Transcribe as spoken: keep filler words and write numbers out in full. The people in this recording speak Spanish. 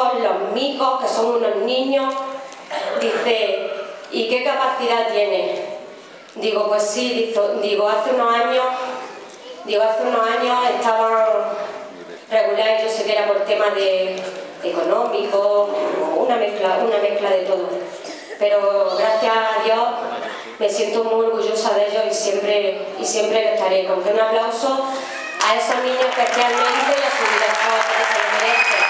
hijos, los micos, que son unos niños. Dice, ¿y qué capacidad tiene? Digo, pues sí, digo, hace unos años, digo, hace unos años estaban regular, yo sé que era por temas de económico, una mezcla, una mezcla de todo. Pero gracias a Dios me siento muy orgullosa de ellos y siempre, y siempre lo estaré. Con un aplauso a esos niños especialmente y a su director, que se lo merecen.